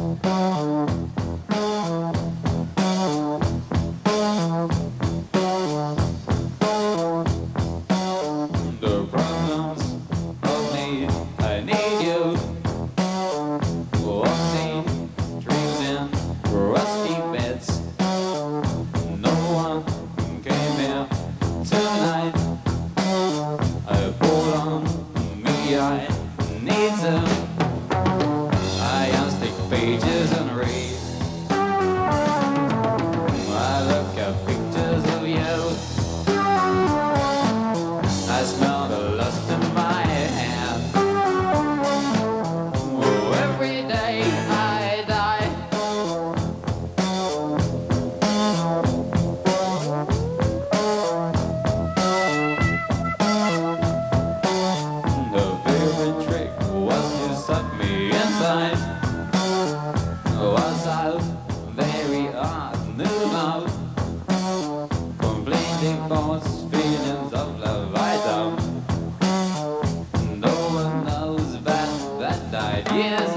The problems of me, I need you. Walking, dreams in rusty beds. No one came here tonight. I pull on me, I need to. I unstick pages and read. I look at pictures of you. I smell the lust in my hand. Oh, every day I die. The favorite trick was to suck me inside. Was out very hard, Numan. Completely false feelings of love I don't. No one knows about that died years